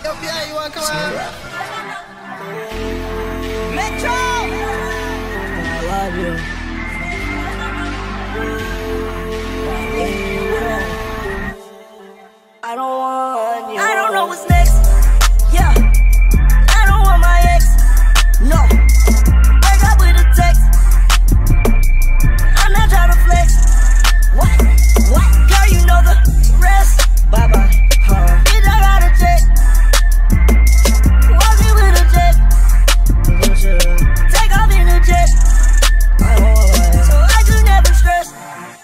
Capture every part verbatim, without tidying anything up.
Yo, Pierre, you wanna come on? Metro! I love you. I don't want you. I don't know what's next. Yeah. I don't want my ex. No. Break up with a text. I'm not trying to flex. What? What? Girl, you know the rest. Bye bye. Huh. Bitch, I got a jet. Walk in with a jet. Take off in a jet. I don't want my ex. So I could never stress.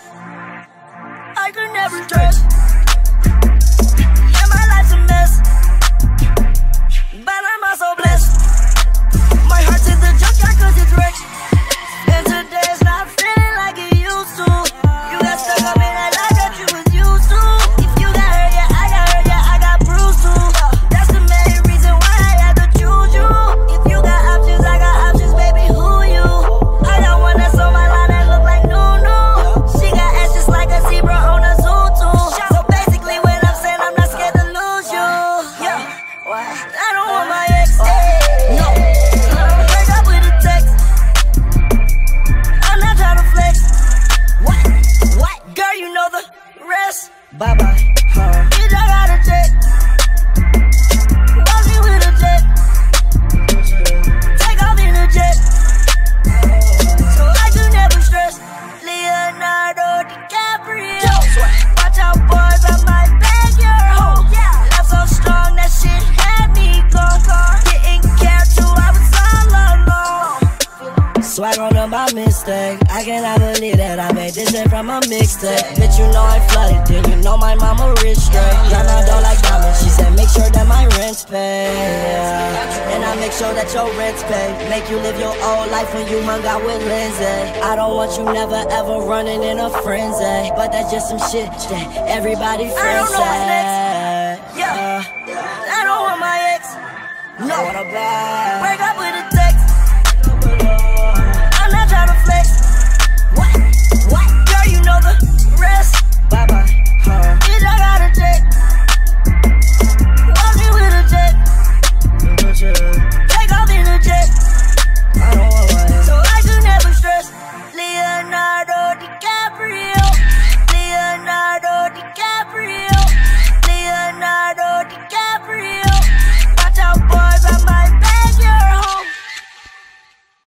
I could never stress. Yeah, my life's a mess. But I'm also blessed. My heart's in the junkyard cause it's wrecked. And today's not feeling like it used to. You got stuck up in that life that you was used to. If you got hurt, yeah, I got hurt, yeah, I got bruised too. That's the main reason why I had to choose you. If you got options, I got options, baby, who you? I got one that's on my line that look like new-new. She got ass just like a zebra on a zoo too. So basically when I'm saying I'm not scared to lose you. Yeah, I don't want my ex. No, break up with a text. I'm not trying to flex. What? What? Girl, you know the rest. Bye bye. Huh. Bitch, I got a jet. Walk in with a jet. Take off in a jet. So I could never stress. Leonardo DiCaprio. Watch out, boys, I might bag your hoe. Love so strong, that shit had me gone. Didn't care till I was all alone. Swag on them by mistake. I cannot believe that I made this shit from a mixtape. Bitch, you know I flooded, then you know my mama rich straight. Y'all not don't like diamonds. She said make sure that my rent's paid. Yeah. And I make sure that your rent's paid. Make you live your old life when you hung out with Lindsay. I don't want you never ever running in a frenzy. But that's just some shit that everybody I friends don't know what's say. next. Yeah. I don't want my ex. No. What about? Break up with